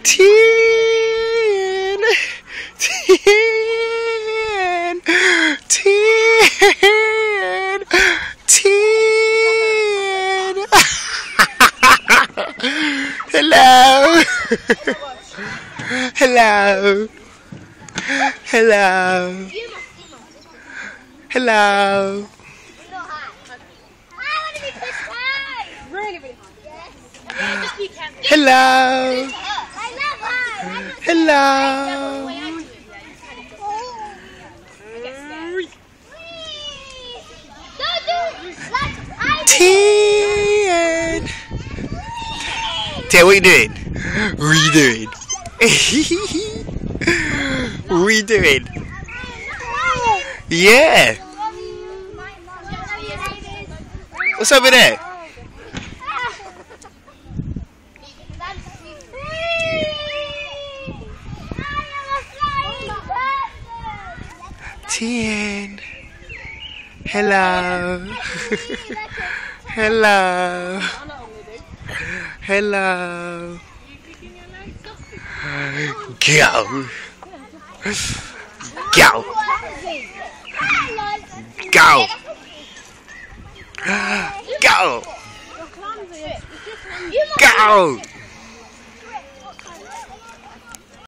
Tien, Tien, Tien, Tien. Hello. Hello. Hello. Hello. Hello. Hello. Tien. Tien, what are you doing? What are you doing? What are you doing? Yeah. What's over there? Tien. Hello. Hello. Hello. Go. Go. Go. Go. Go.